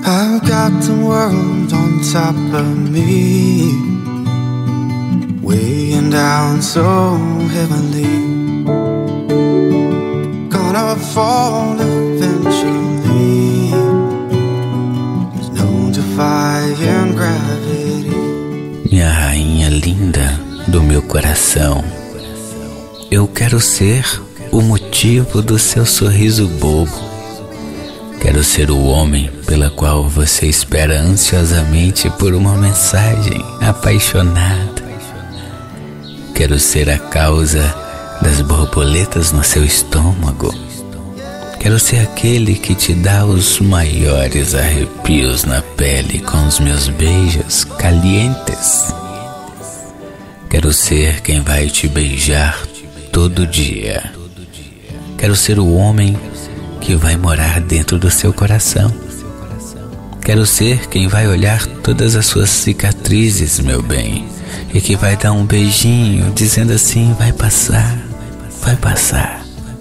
I've got the world on top of me, weighing down so heavily. Gonna fall eventually. There's no defying gravity. Minha rainha linda do meu coração, eu quero ser o motivo do seu sorriso bobo. Quero ser o homem pela qual você espera ansiosamente por uma mensagem apaixonada. Quero ser a causa das borboletas no seu estômago. Quero ser aquele que te dá os maiores arrepios na pele com os meus beijos calientes. Quero ser quem vai te beijar todo dia. Quero ser o homem que vai morar dentro do seu coração. Quero ser quem vai olhar todas as suas cicatrizes, meu bem, e que vai dar um beijinho dizendo assim: vai passar, vai passar.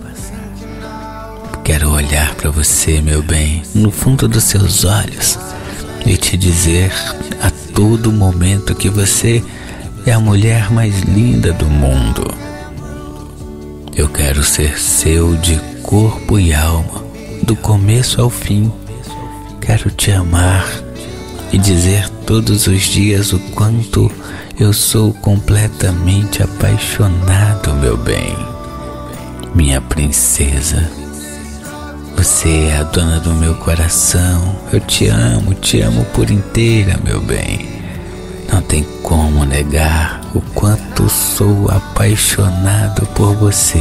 Quero olhar para você, meu bem, no fundo dos seus olhos e te dizer a todo momento que você é a mulher mais linda do mundo. Eu quero ser seu de corpo e alma, do começo ao fim. Quero te amar e dizer todos os dias o quanto eu sou completamente apaixonado, meu bem. Minha princesa, você é a dona do meu coração. Eu te amo por inteira, meu bem. Não tem como negar o quanto sou apaixonado por você.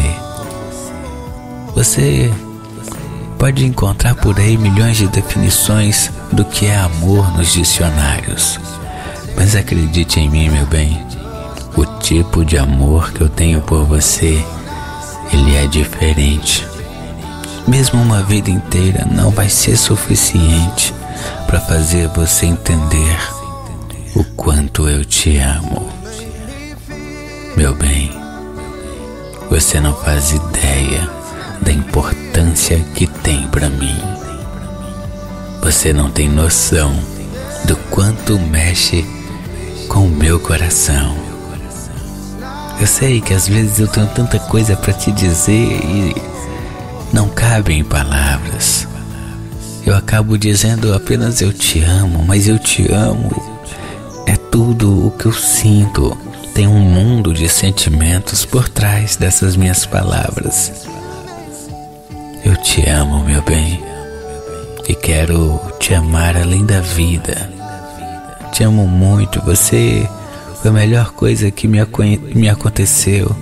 Você pode encontrar por aí milhões de definições do que é amor nos dicionários. Mas acredite em mim, meu bem, o tipo de amor que eu tenho por você, ele é diferente. Mesmo uma vida inteira não vai ser suficiente para fazer você entender o quanto eu te amo. Meu bem, você não faz ideia da importância que tem para mim. Você não tem noção do quanto mexe com o meu coração. Eu sei que às vezes eu tenho tanta coisa para te dizer e não cabe em palavras. Eu acabo dizendo apenas eu te amo, mas eu te amo é tudo o que eu sinto. Tem um mundo de sentimentos por trás dessas minhas palavras. Eu te amo, meu bem, e quero te amar além da vida. Te amo muito, você foi a melhor coisa que me aconteceu.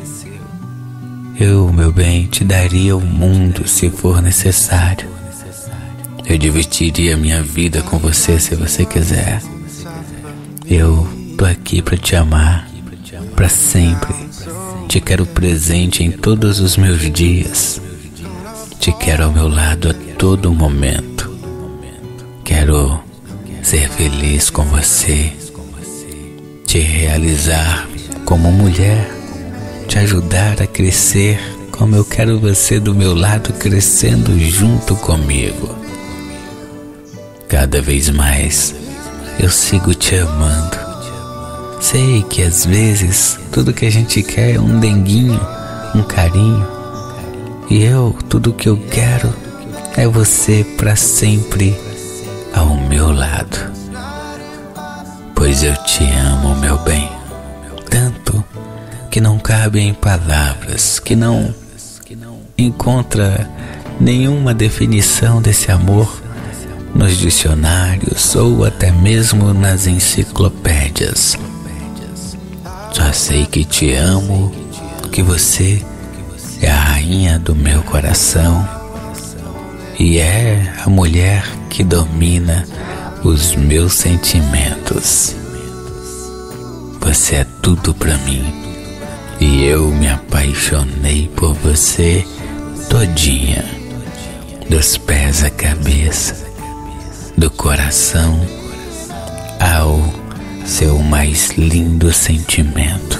Eu, meu bem, te daria o mundo se for necessário. Eu dividiria minha vida com você se você quiser. Eu tô aqui pra te amar, pra sempre. Te quero presente em todos os meus dias. Te quero ao meu lado a todo momento. Quero ser feliz com você, te realizar como mulher, te ajudar a crescer como eu quero você do meu lado crescendo junto comigo. Cada vez mais eu sigo te amando. Sei que às vezes tudo que a gente quer é um denguinho, um carinho. E tudo que eu quero é você pra sempre ao meu lado. Pois eu te amo, meu bem, tanto que não cabe em palavras, que não encontra nenhuma definição desse amor nos dicionários ou até mesmo nas enciclopédias. Só sei que te amo, que você é a rainha do meu coração e é a mulher que domina os meus sentimentos. Você é tudo pra mim e eu me apaixonei por você todinha, dos pés à cabeça, do coração ao seu mais lindo sentimento.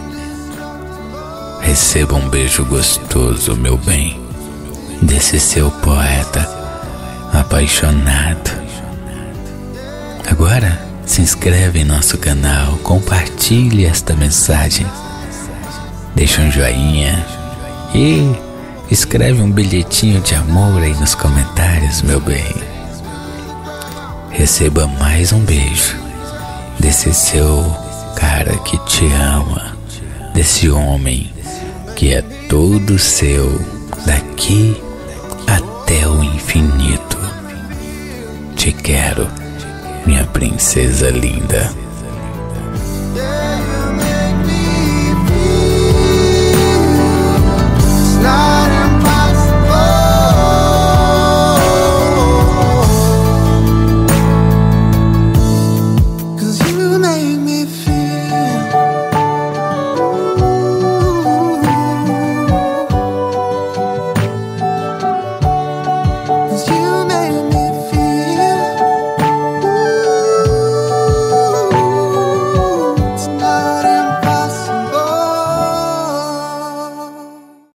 Receba um beijo gostoso, meu bem, desse seu poeta apaixonado. Agora se inscreve em nosso canal, compartilhe esta mensagem, deixa um joinha e escreve um bilhetinho de amor aí nos comentários, meu bem. Receba mais um beijo desse seu cara que te ama, desse homem que é todo seu, daqui até o infinito. Te quero, minha princesa linda.